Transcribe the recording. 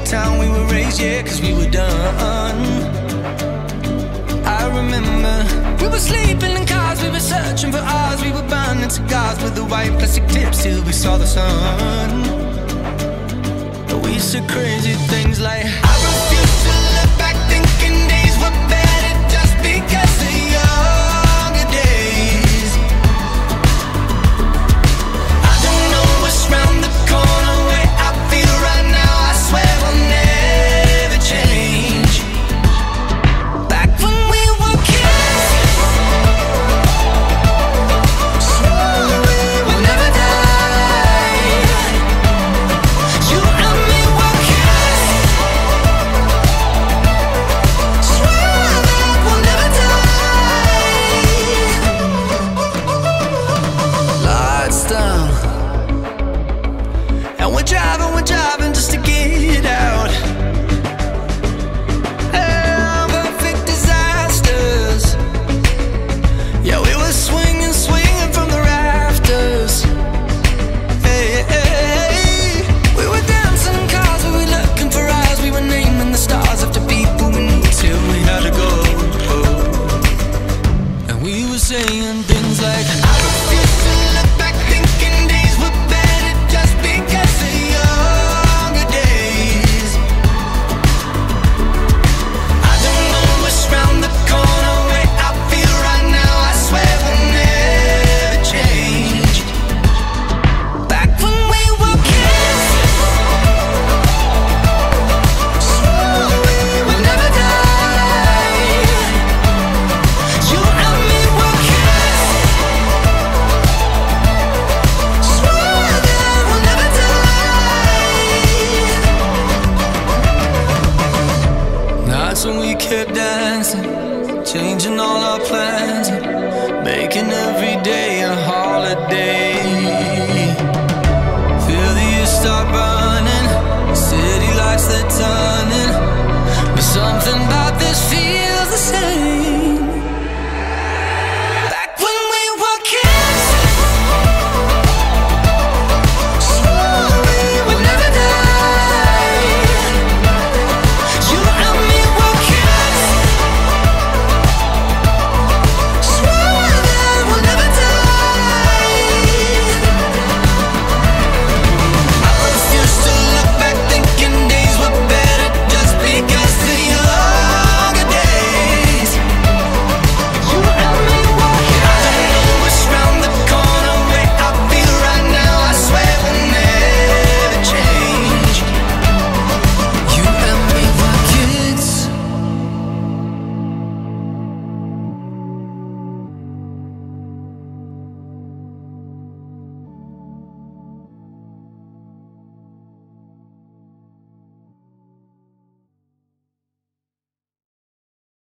town we were raised, yeah, cause we were done. I remember we were sleeping in cars, we were searching for ours, we were burning cigars with the white plastic tips till we saw the sun. We said crazy things like, I refuse to look back thinking days were better just because of younger days. I don't know what's round the corner, way I feel right now, I swear will never change. Back when we were kids, swore we would never die. You and me were kids, swore that we'll never die. Lights down, and we're driving just to get out. Perfect disasters. Yeah, we were swinging from the rafters. Hey, hey, hey. We were dancing in cars, we were looking for eyes, we were naming the stars after people we knew till we had to go. And we were saying things like, I refuse to look back thinking days were better just because of younger days. I don't know what's round the corner, way I feel right now, I swear will never change. Back when we were kids, swore we would never die. You and me were kids, swore that we'll never die. Nights when we kept dancing, changing all our plans, and making every day